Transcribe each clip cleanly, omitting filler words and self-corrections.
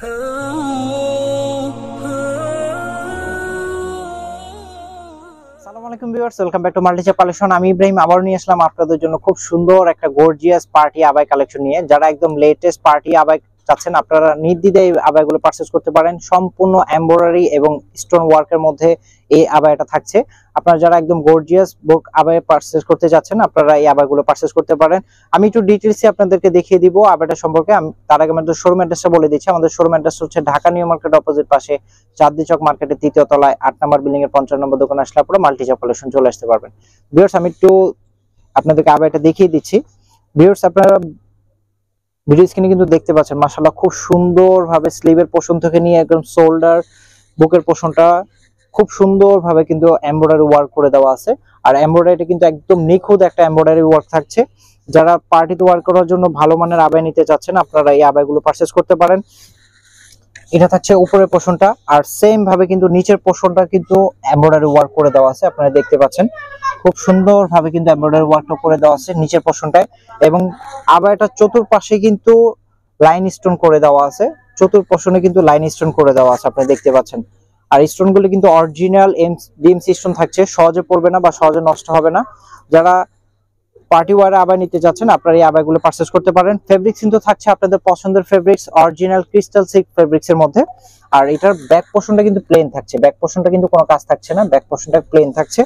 আসসালামু আলাইকুম viewers, welcome back to Multichap collection. আমি ইব্রাহিম আবার নিয়ে আসলাম আপনাদের জন্য খুব সুন্দর একটা গর্জিয়াস পার্টি আবাই কালেকশন নিয়ে। যারা একদম লেটেস্ট পার্টি আবাই চাচ্ছেন আপনারা নির্দ্বিধায় এই আবাইগুলো পারচেজ করতে পারেন। সম্পূর্ণ এমব্রয়ডারি এবং স্টোন ওয়ার্কের মধ্যে এই আবাইটা থাকছে। আপনারা যারা একদম গর্জিয়াস আবাই পারচেজ করতে যাচ্ছেন আপনারা এই আবাইগুলো পারচেজ করতে পারেন। আমি একটু ডিটেইলসে আপনাদেরকে দেখিয়ে দিব আবাইটা সম্পর্কে। তার আগে আমাদের শোরুম অ্যাড্রেসটা বলে দিচ্ছি। আমাদের শোরুম অ্যাড্রেস হচ্ছে ঢাকা নিউ মার্কেট অপোজিট পাশে চাঁদনী চক মার্কেটের ৩য় তলায় ৮ নম্বর বিল্ডিং এর ৫৫ নম্বর দোকানে আসলে পরে মাল্টিচাপ কালেকশন চলে আসতে পারবেন। ভিউয়ার্স আমি একটু আপনাদেরকে আবাইটা দেখিয়ে দিচ্ছি। ভিউয়ার্স আপনারা ভিডিও স্ক্রিনে কিন্তু দেখতে পাচ্ছেন মাশাআল্লাহ খুব সুন্দরভাবে স্লিভের পোরশন থেকে নিয়ে একদম শোল্ডার বুকের পোরশনটা খুব সুন্দরভাবে কিন্তু এমব্রয়ডারি ওয়ার্ক করে দেওয়া আছে। আর এমব্রয়ডারিটা কিন্তু একদম নিখুঁত একটা এমব্রয়ডারি ওয়ার্ক থাকছে। যারা পার্টিতে ওয়ার্ক করার জন্য ভালো মানের আবাই নিতে চাচ্ছেন আপনারা এই আবাইগুলো পারচেজ করতে পারেন। এটা থাকছে উপরের পোরশনটা, আর সেম ভাবে কিন্তু নিচের পোরশনটা কিন্তু এমব্রয়ডারি ওয়ার্ক করে দেওয়া আছে। আপনারা দেখতে পাচ্ছেন খুব সুন্দরভাবে কিন্তু এমব্রয়ডারি ওয়ার্কটা করে দেওয়া আছে নিচের পোরশনটায়। এবং আবাইটা চতুর্পাশে কিন্তু লাইন স্টোন করে দেওয়া আছে, চতুর্পাশে কিন্তু লাইন স্টোন করে দেওয়া আছে আপনারা দেখতে পাচ্ছেন। আর স্টোনগুলো কিন্তু অরিজিনাল ডিএমসি স্টোন থাকছে, সহজে পড়বে না বা সহজে নষ্ট হবে না। যারা পার্টি ওয়্যার আবাই নিতে যাচ্ছেন আপনারা এই আবাইগুলো পারচেজ করতে পারেন। ফেব্রিক্স কিন্তু থাকছে আপনাদের পছন্দের fabrics, original crystal silk fabrics এর মধ্যে। আর এটার ব্যাক পোরশনটা কিন্তু প্লেন থাকছে, ব্যাক পোরশনটা কিন্তু কোনো কাজ থাকছে না, ব্যাক পোরশনটা প্লেন থাকছে।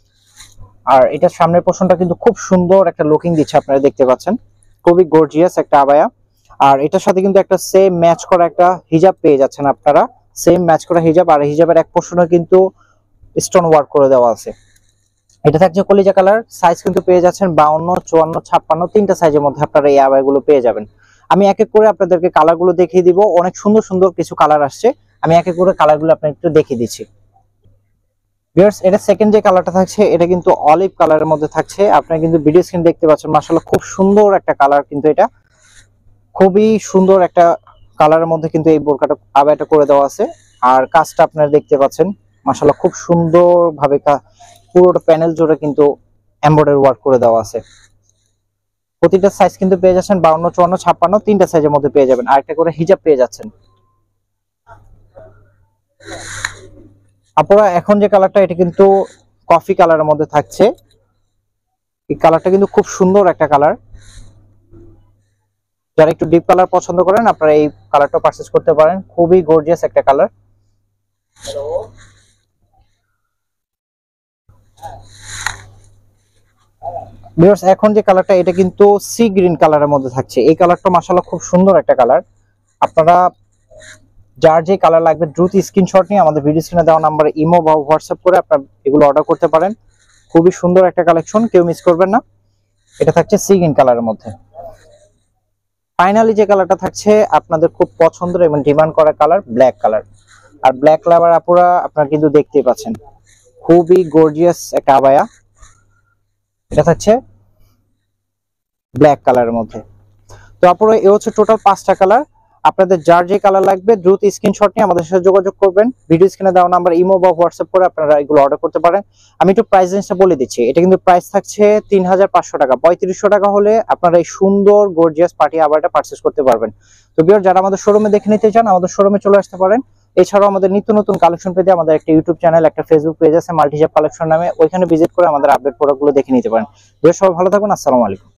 আর এটার সামনের পোরশনটা কিন্তু খুব সুন্দর একটা লুকিং দিচ্ছে আপনারা দেখতে পাচ্ছেন, খুবই গর্জিয়াস একটা আবায়া। আর এটার সাথে কিন্তু একটা সেম ম্যাচ করা একটা হিজাব পেয়ে যাচ্ছেন আপনারা, সেম ম্যাচ করা হিজাব। আর হিজাবের এক পোরশনে কিন্তু স্টোন ওয়ার্ক করে দেওয়া আছে। এটা থাকছে কলিজা কালার, সাইজ কিন্তু পেয়ে যাচ্ছেন 52, 54, 56 তিনটা সাইজের মধ্যে আপনারা এই আবাইগুলো পেয়ে যাবেন। আমি এক এক করে আপনাদেরকে কালারগুলো দেখিয়ে দিব। অনেক সুন্দর সুন্দর কিছু কালার আসছে, আমি এক এক করে কালারগুলো আপনাদের একটু দেখিয়ে দিচ্ছি। ভিউয়ার্স এটা সেকেন্ড যে কালারটা থাকছে এটা কিন্তু অলিভ কালারের মধ্যে থাকছে। আপনারা কিন্তু ভিডিও স্ক্রিন দেখতে পাচ্ছেন মাশাআল্লাহ খুব সুন্দর একটা কালার, কিন্তু এটা খুবই সুন্দর একটা কালারের মধ্যে কিন্তু এই বোরকাটা আবাইটা করে দেওয়া আছে। আর কাজটা আপনারা দেখতে পাচ্ছেন মাশাআল্লাহ খুব সুন্দর ভাবে পুরোটা প্যানেল জুড়ে কিন্তু এমব্রয়ডারি ওয়ার্ক করে দেওয়া আছে। প্রতিটা সাইজ কিন্তু পেয়ে যাচ্ছেন 52, 54, 56 তিনটা সাইজের মধ্যে পেয়ে যাবেন। আরেকটা করে হিজাব পেয়ে যাচ্ছেন। আপনারা এখন যে কালারটা এটা কিন্তু কফি কালারের মধ্যে থাকছে। এই কালারটা কিন্তু খুব সুন্দর একটা কালার। যারা একটু ডিপ কালার পছন্দ করেন আপনারা এই কালারটা পারচেজ করতে পারেন, খুবই গর্জিয়াস একটা কালার। ভিউয়ার্স এখন যে কালারটা এটা কিন্তু সি গ্রিন কালারের মধ্যে থাকছে। এই কালারটা মাশাআল্লাহ খুব সুন্দর একটা কালার। আপনারা যার যে কালার লাগবে দ্রুত স্ক্রিনশট নিয়ে আমাদের ভিডিও স্ক্রিনে দেওয়া নাম্বারে ইমো বা হোয়াটসঅ্যাপ করে আপনারা এগুলো অর্ডার করতে পারেন। খুবই সুন্দর একটা কালেকশন, কেউ মিস করবেন না। এটা থাকছে সি গ্রিন কালারের মধ্যে। ফাইনালি যে কালারটা থাকছে আপনাদের খুব পছন্দের এবং ডিমান্ড করা কালার ব্ল্যাক কালার। আর ব্ল্যাক কালার আপুরা আপনারা কিন্তু দেখতেই পাচ্ছেন খুবই গর্জিয়াস একটা আবায়া। এটা থাকছে ব্ল্যাক কালারের মধ্যে। তো আপুরা এই হচ্ছে টোটাল 5টা কালার। আপনাদের যার যে কালার লাগবে দ্রুত স্ক্রিনশট নিয়ে আমাদের সাথে যোগাযোগ করবেন। ভিডিও স্ক্রিনে দেওয়া নাম্বার ইমো বা হোয়াটসঅ্যাপ করে আপনারা এগুলো অর্ডার করতে পারেন। আমি একটু প্রাইস রেঞ্জটা বলে দিচ্ছি। এটা কিন্তু প্রাইস থাকছে 3500 টাকা। 3500 টাকা হলে আপনারা এই সুন্দর গর্জিয়াস পার্টি আবারটা পারচেজ করতে পারবেন। তো ভিউয়ার যারা আমাদের শোরুমে দেখে নিতে চান আমাদের শোরুমে চলে আসতে পারেন। এছাড়াও আমাদের নিত্য নতুন কালেকশন পেতে আমাদের একটা ইউটিউব চ্যানেল, একটা ফেসবুক পেজ আছে মাল্টিচাপ কালেকশন নামে, ওইখানে ভিজিট করে আমাদের আপডেট প্রোডাক্টগুলো দেখে নিতে পারেন। ভিউয়ার সবাই ভালো থাকুন, আসসালামু আলাইকুম।